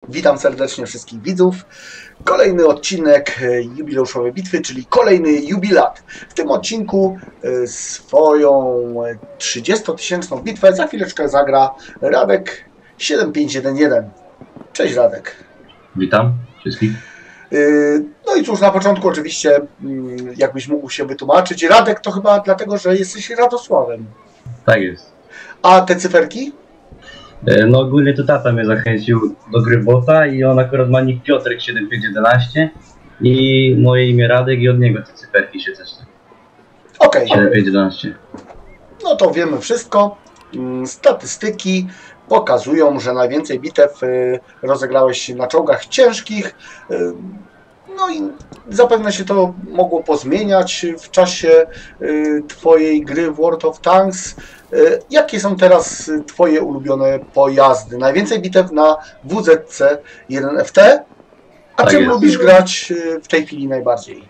Witam serdecznie wszystkich widzów. Kolejny odcinek jubileuszowej bitwy, czyli kolejny jubilat. W tym odcinku swoją 30-tysięczną bitwę za chwileczkę zagra Radek 7511. Cześć Radek. Witam wszystkich. No i cóż, na początku oczywiście, jakbyś mógł się wytłumaczyć. Radek to chyba dlatego, że jesteś Radosławem. Tak jest. A te cyferki? No ogólnie to tata mnie zachęcił do gry bota i on akurat ma nick Piotrek 7511 i moje imię Radek i od niego te cyferki się też. Okej. 7511. No to wiemy wszystko. Statystyki pokazują, że najwięcej bitew rozegrałeś na czołgach ciężkich. No i zapewne się to mogło pozmieniać w czasie Twojej gry w World of Tanks. Jakie są teraz Twoje ulubione pojazdy? Najwięcej bitew na WZC-1FT? A Tak czym jest. lubisz grać w tej chwili najbardziej?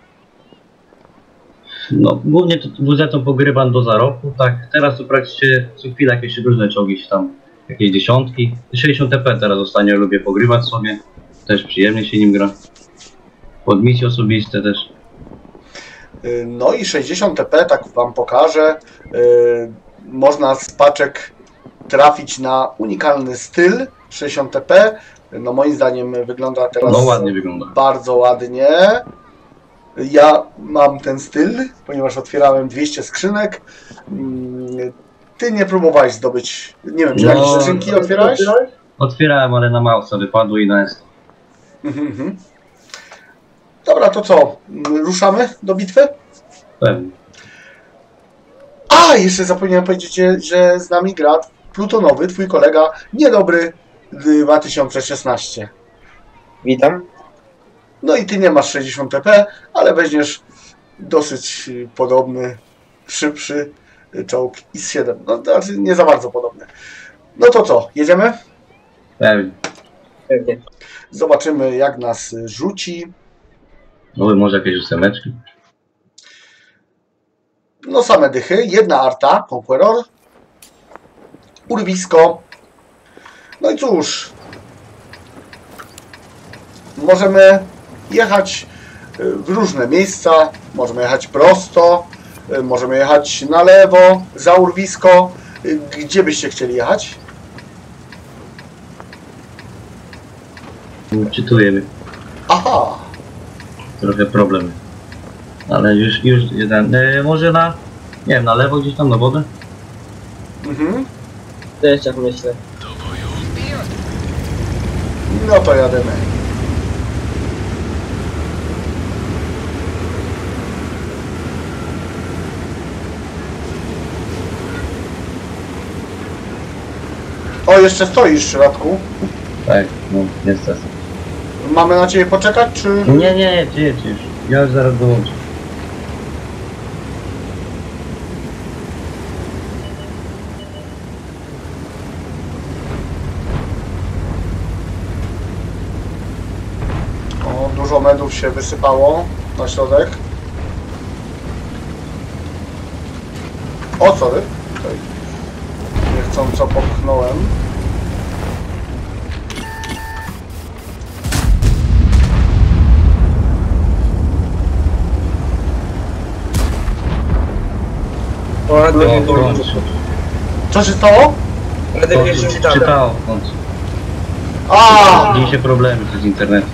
No głównie to WZ pogrywam do zarobku, tak. Teraz to praktycznie co chwilę jakieś różne czołgi się tam, jakieś dziesiątki. 60 TP teraz ostatnio lubię pogrywać sobie. Też przyjemnie się nim gra. Pod misje osobiste też. No i 60 TP, tak Wam pokażę. Można z paczek trafić na unikalny styl 60 TP. No moim zdaniem wygląda teraz No ładnie wygląda. bardzo ładnie. Ja mam ten styl, ponieważ otwierałem 200 skrzynek. Ty nie próbowałeś zdobyć, nie wiem, czy jakieś skrzynki otwierałeś? Otwierałem, ale na mausa wypadło i na S. Dobra, to co? Ruszamy do bitwy? Pewnie. A, jeszcze zapomniałem powiedzieć, że z nami gra Plutonowy, twój kolega, niedobry 2016. Witam. No i ty nie masz 60 TP, ale weźmiesz dosyć podobny, szybszy czołg IS-7. No to znaczy nie za bardzo podobny. No to co, jedziemy? Pewnie. Pewnie. Zobaczymy jak nas rzuci. No może jakieś ósemeczki. No same dychy, jedna arta, Conqueror, urwisko. No i cóż, możemy jechać w różne miejsca, możemy jechać prosto, możemy jechać na lewo, za urwisko. Gdzie byście chcieli jechać? Czytujemy. Aha, Trochę problem. Ale już jeden. Może na. Nie wiem, na lewo gdzieś tam na wodę? Też tak myślę. no to jademy. O, jeszcze stoisz, Radku. Tak, no niestety. Mamy na Ciebie poczekać, czy... Nie, jedź już. Ja już zaraz dołączę. O, dużo medów się wysypało na środek. O, sorry. Tutaj niechcąco popchnąłem. O, Radek No, jest w końcu. Co się stało? Radek jest już tam. Czytało w końcu. A! Dzieje się problemy z internetem.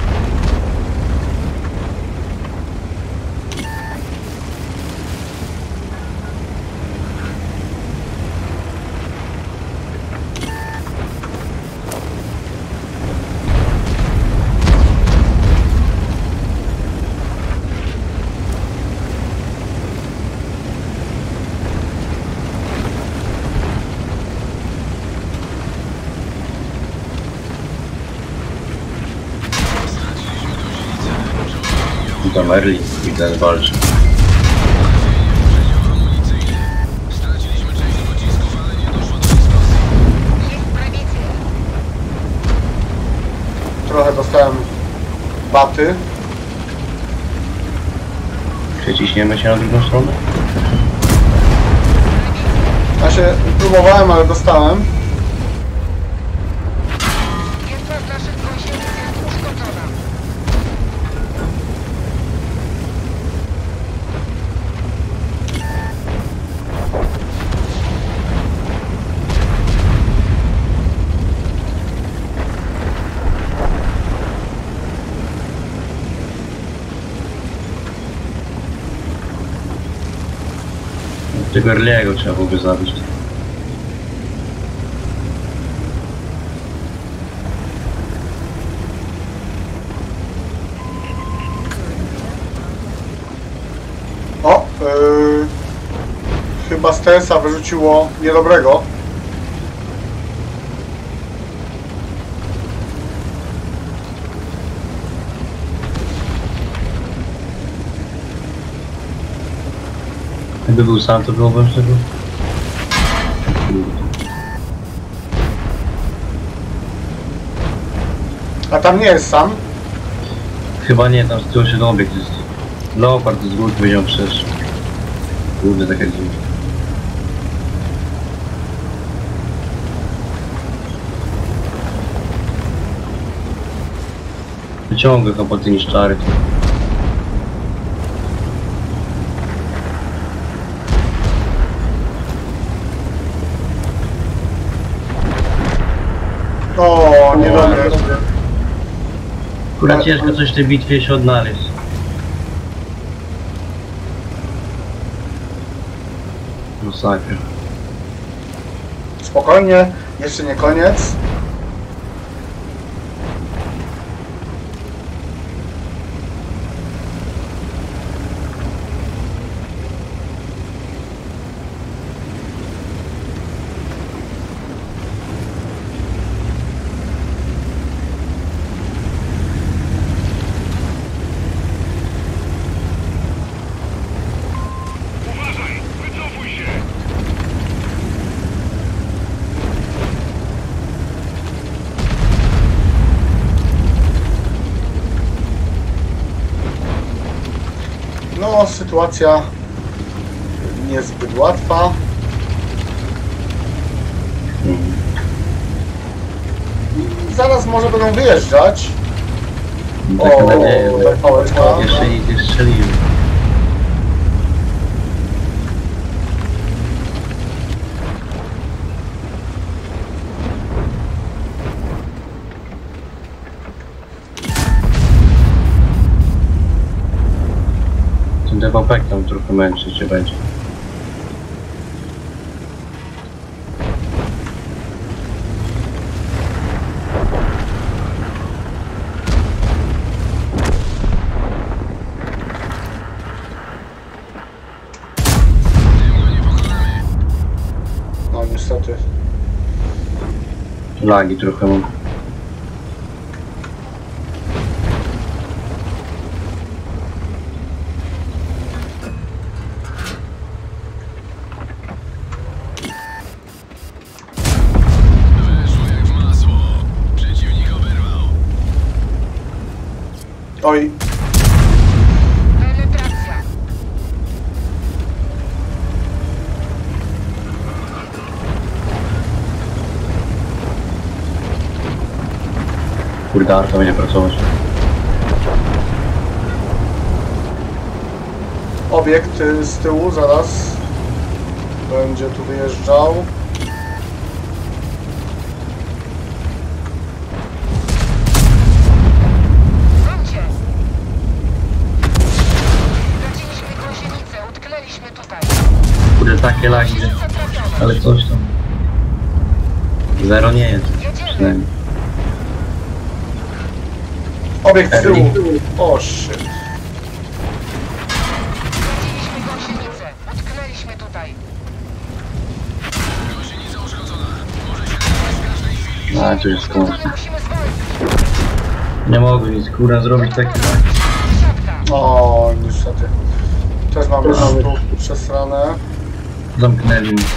Tam Merli i ten walczy. Trochę dostałem baty. Przeciśniemy się na drugą stronę? Ja się próbowałem, ale dostałem. Jest wasz naszych Gąsienica uszkodzona. Tego Early'ego trzeba byłoby zabić. O, chyba z TS-a wyrzuciło niedobrego. Jakby był sam, to byłoby z tego. A tam nie jest sam. Chyba nie, tam z tyłu się obiekt jest. Leopard z góry powiedział przecież. Kurde, taka dziwna. Wyciągę chyba tymi szczary. O, niedobre. Kurde, ciężko coś w tej bitwie się odnaleźć. Masakra. Spokojnie, jeszcze nie koniec. No, sytuacja niezbyt łatwa. Zaraz może będą wyjeżdżać. Taka nadzieja. Tak pałeczka. Jeszcze ich strzeliłem. Ten DVP tam trochę męczyć się będzie. No niestety. Lagi trochę mam. Oj, Penetracja. Kurde, to będzie pracować. obiekt z tyłu zaraz będzie tu wyjeżdżał. Brońcie. Straciliśmy gąsienicę, utknęliśmy tutaj. Kurde, takie lagi, że... Ale coś tam. Zero nie jest. Przynajmniej. Obiekt z tyłu. O shit. Straciliśmy gąsienicę, utknęliśmy tutaj. A, tu jest koniec. Musimy zwolnić. Nie mogę nic kurwa zrobić taki. Siatka. O, niestety. Też mamy tu przesrane. Zamknęli mnie.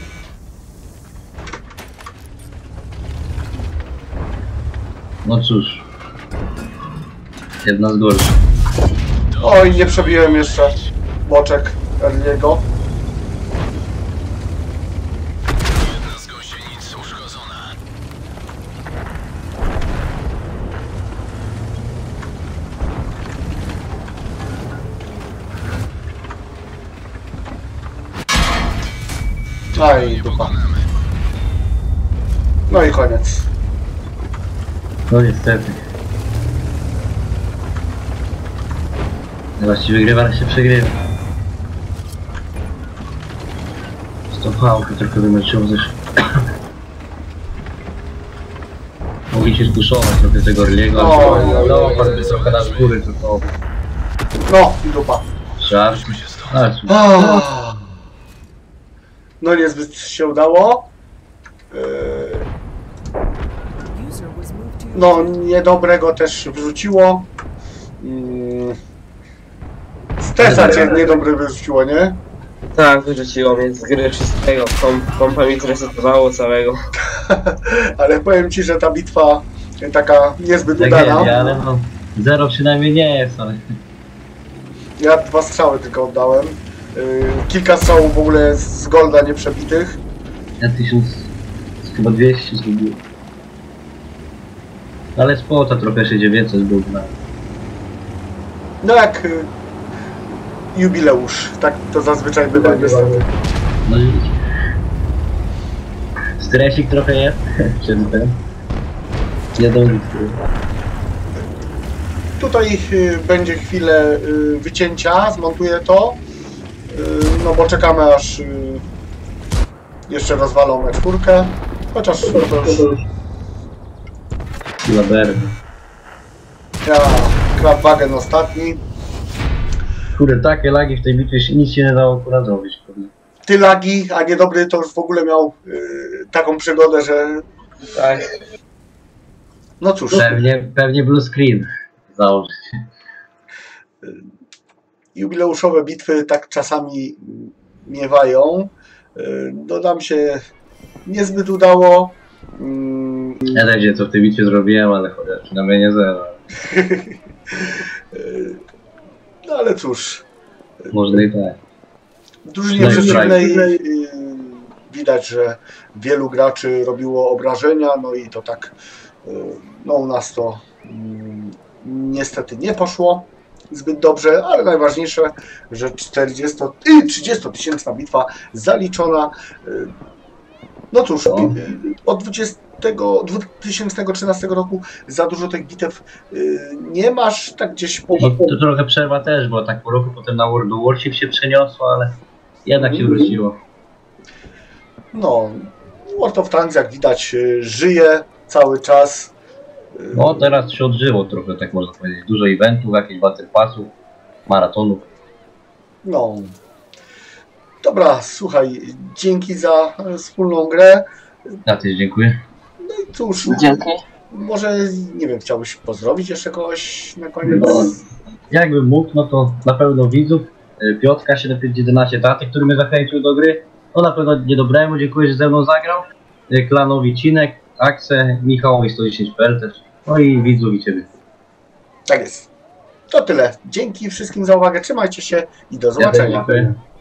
No cóż. Jedna z gorszych. Oj, nie przebiłem jeszcze boczek Early'ego. Aj, dupa. No i koniec. No niestety. Właściwie wygrywa, ale się przegrywa. Z tą pałkę trochę wymęczyło też. Mogli się spuszować trochę tego Orliego, Oj, ale oj, no, oj, bardzo trochę na góry, tylko No i dupa. żart. Ale cóż, No niezbyt się udało. No niedobrego też wrzuciło. Stesa cię niedobre wyrzuciło, nie? Tak, wyrzuciło mnie z gry wszystkiego. Kompa mi zresetowało całego. Ale powiem ci, że ta bitwa taka niezbyt tragedia, udana. ale no, zero przynajmniej nie jest, ale Ja 2 strzały tylko oddałem. Kilka strzałów w ogóle z golda nieprzebitych. ja 1000, chyba 200 zgubiłem. Ale spota trochę jeszcze 900 był na... No jak jubileusz. Tak to zazwyczaj bywa niestety. No i stresik trochę jest przed tym. Nie do nic. Tutaj będzie chwilę wycięcia, zmontuję to. No bo czekamy aż jeszcze rozwalą na 4. Chociaż no to już Laberny. ja Krabwagen ostatni. Kurde, takie lagi w tej bitwie się nic się nie dało akurat zrobić, kurde. Ty lagi, a niedobry to już w ogóle miał taką przygodę, że Tak. no cóż. Pewnie blue screen założyć. Jubileuszowe bitwy tak czasami miewają. No nam się niezbyt udało. Ja też wiem co w tej bitwie zrobiłem, ale chociaż przynajmniej nie zero. No ale cóż. Można i tak. W drużynie przeciwnej widać, że wielu graczy robiło obrażenia, no i to tak no u nas to niestety nie poszło zbyt dobrze, ale najważniejsze, że 30 tysięczna bitwa zaliczona. No cóż, od 2013 roku za dużo tych bitew nie masz, tak gdzieś po... No, to trochę przerwa też, bo tak po roku potem na World of Warship się przeniosło, ale jednak się wróciło. No, World of Tanks jak widać żyje cały czas. No teraz się odżyło trochę, tak można powiedzieć. Dużo eventów, jakichś battle passów, maratonów. No. Dobra, słuchaj, dzięki za wspólną grę. Ja też dziękuję. No i cóż, Dzięki. może, nie wiem, chciałbyś pozdrowić jeszcze kogoś na koniec? No, jakbym mógł, no to na pewno widzów. Piotrka 7511 taty, który mnie zachęcił do gry. No na pewno Niedobremu dziękuję, że ze mną zagrał. Klanowi Cinek, Aksę, Michałowi 110.pl też. No i widzów i ciebie. Tak jest. To tyle. Dzięki wszystkim za uwagę. Trzymajcie się i do Ja też zobaczenia. dziękuję.